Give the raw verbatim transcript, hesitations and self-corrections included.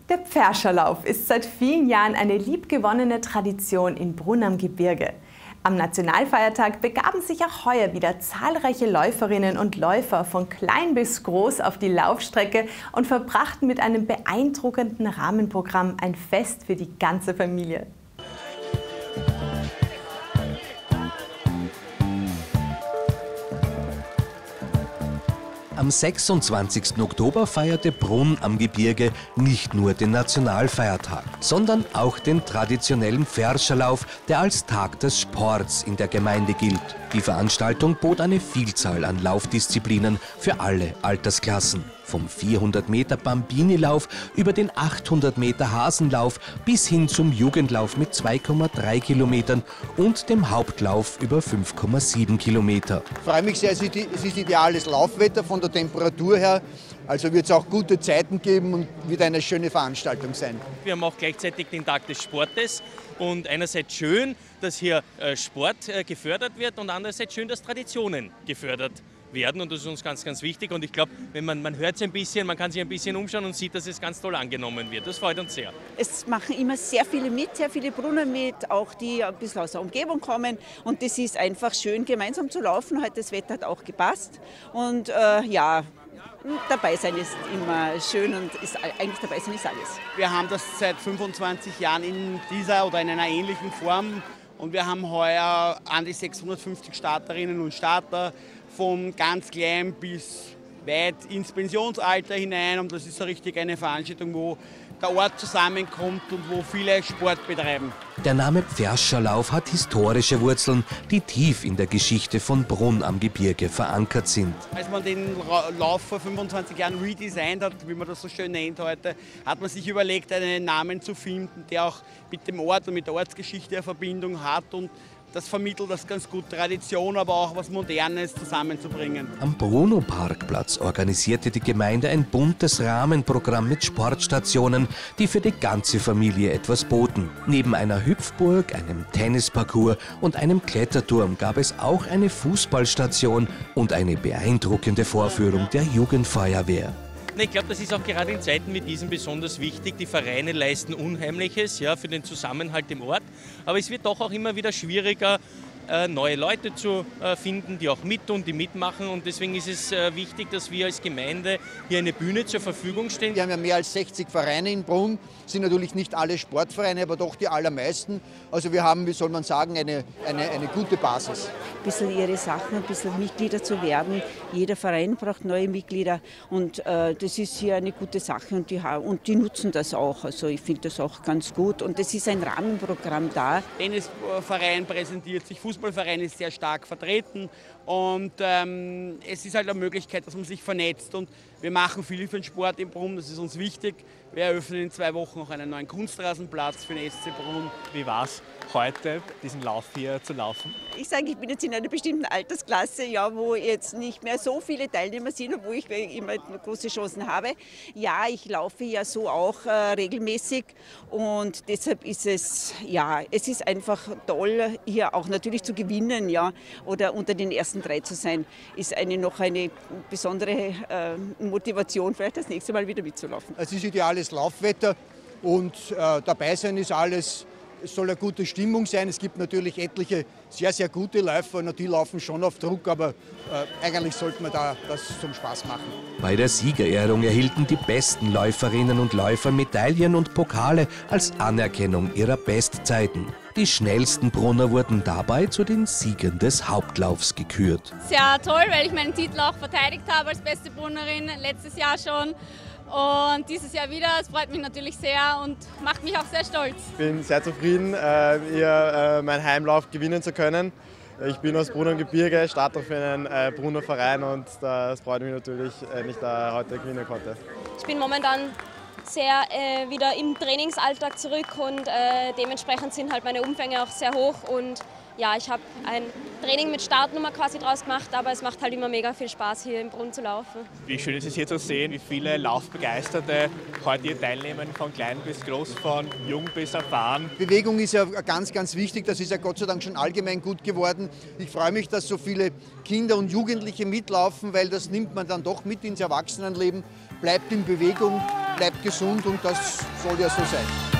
Der Pfärscherlauf ist seit vielen Jahren eine liebgewonnene Tradition in Brunn am Gebirge. Am Nationalfeiertag begaben sich auch heuer wieder zahlreiche Läuferinnen und Läufer von klein bis groß auf die Laufstrecke und verbrachten mit einem beeindruckenden Rahmenprogramm ein Fest für die ganze Familie. Am sechsundzwanzigsten Oktober feierte Brunn am Gebirge nicht nur den Nationalfeiertag, sondern auch den traditionellen Pfärscherlauf, der als Tag des Sports in der Gemeinde gilt. Die Veranstaltung bot eine Vielzahl an Laufdisziplinen für alle Altersklassen. Vom vierhundert Meter Bambini-Lauf über den achthundert Meter Hasenlauf bis hin zum Jugendlauf mit zwei Komma drei Kilometern und dem Hauptlauf über fünf Komma sieben Kilometer. Ich freue mich sehr, es ist ideales Laufwetter von der Temperatur her. Also wird es auch gute Zeiten geben und wird eine schöne Veranstaltung sein. Wir haben auch gleichzeitig den Tag des Sportes und einerseits schön, dass hier Sport gefördert wird und andererseits schön, dass Traditionen gefördert werden und das ist uns ganz, ganz wichtig und ich glaube, wenn man, man hört es ein bisschen, man kann sich ein bisschen umschauen und sieht, dass es ganz toll angenommen wird. Das freut uns sehr. Es machen immer sehr viele mit, sehr viele Brunner mit, auch die ein bisschen aus der Umgebung kommen und das ist einfach schön, gemeinsam zu laufen. Heute das Wetter hat auch gepasst und äh, ja, dabei sein ist immer schön und ist, eigentlich dabei sein ist alles. Wir haben das seit fünfundzwanzig Jahren in dieser oder in einer ähnlichen Form und wir haben heuer an die sechshundertfünfzig Starterinnen und Starter von ganz klein bis weit ins Pensionsalter hinein und das ist so richtig eine Veranstaltung, wo der Ort zusammenkommt und wo viele Sport betreiben. Der Name Pfärscherlauf hat historische Wurzeln, die tief in der Geschichte von Brunn am Gebirge verankert sind. Als man den Lauf vor fünfundzwanzig Jahren redesigned hat, wie man das so schön nennt heute, hat man sich überlegt, einen Namen zu finden, der auch mit dem Ort und mit der Ortsgeschichte eine Verbindung hat und das vermittelt das ganz gut, Tradition, aber auch was Modernes zusammenzubringen. Am Bruno-Parkplatz organisierte die Gemeinde ein buntes Rahmenprogramm mit Sportstationen, die für die ganze Familie etwas boten. Neben einer Hüpfburg, einem Tennisparcours und einem Kletterturm gab es auch eine Fußballstation und eine beeindruckende Vorführung der Jugendfeuerwehr. Ich glaube, das ist auch gerade in Zeiten wie diesen besonders wichtig. Die Vereine leisten Unheimliches, ja, für den Zusammenhalt im Ort. Aber es wird doch auch immer wieder schwieriger, neue Leute zu finden, die auch mittun, die mitmachen. Und deswegen ist es wichtig, dass wir als Gemeinde hier eine Bühne zur Verfügung stellen. Wir haben ja mehr als sechzig Vereine in Brunn, sind natürlich nicht alle Sportvereine, aber doch die allermeisten. Also wir haben, wie soll man sagen, eine, eine, eine gute Basis. Ein bisschen ihre Sachen, ein bisschen Mitglieder zu werden. Jeder Verein braucht neue Mitglieder und äh, das ist hier eine gute Sache und die, und die nutzen das auch. Also ich finde das auch ganz gut und es ist ein Rahmenprogramm da. Tennisverein präsentiert sich, Fußballverein ist sehr stark vertreten und ähm, es ist halt eine Möglichkeit, dass man sich vernetzt und wir machen viel für den Sport in Brunn, das ist uns wichtig. Wir eröffnen in zwei Wochen noch einen neuen Kunstrasenplatz für den S C Brunn. Wie war es heute, diesen Lauf hier zu laufen? Ich sage, ich bin jetzt in einer bestimmten Altersklasse, ja, wo jetzt nicht mehr so viele Teilnehmer sind, obwohl ich immer große Chancen habe. Ja, ich laufe ja so auch äh, regelmäßig und deshalb ist es, ja, es ist einfach toll, hier auch natürlich zu gewinnen, ja, oder unter den ersten drei zu sein, ist eine noch eine besondere äh, Motivation, vielleicht das nächste Mal wieder mitzulaufen. Es ist ideales Laufwetter und äh, dabei sein ist alles. Es soll eine gute Stimmung sein. Es gibt natürlich etliche sehr, sehr gute Läufer und die laufen schon auf Druck, aber äh, eigentlich sollte man da das zum Spaß machen. Bei der Siegerehrung erhielten die besten Läuferinnen und Läufer Medaillen und Pokale als Anerkennung ihrer Bestzeiten. Die schnellsten Brunner wurden dabei zu den Siegern des Hauptlaufs gekürt. Sehr toll, weil ich meinen Titel auch verteidigt habe als beste Brunnerin, letztes Jahr schon. Und dieses Jahr wieder, es freut mich natürlich sehr und macht mich auch sehr stolz. Ich bin sehr zufrieden, äh, hier äh, meinen Heimlauf gewinnen zu können. Ich bin aus Brunn am Gebirge, starte für einen äh, Brunner Verein und das freut mich natürlich, wenn ich da heute gewinnen konnte. Ich bin momentan sehr äh, wieder im Trainingsalltag zurück und äh, dementsprechend sind halt meine Umfänge auch sehr hoch und ja, ich habe ein Training mit Startnummer quasi draus gemacht, aber es macht halt immer mega viel Spaß, hier im Brunn zu laufen. Wie schön ist es hier zu sehen, wie viele Laufbegeisterte heute hier teilnehmen, von klein bis groß, von jung bis erfahren. Bewegung ist ja ganz, ganz wichtig, das ist ja Gott sei Dank schon allgemein gut geworden. Ich freue mich, dass so viele Kinder und Jugendliche mitlaufen, weil das nimmt man dann doch mit ins Erwachsenenleben, bleibt in Bewegung bleibt gesund und das soll ja so sein.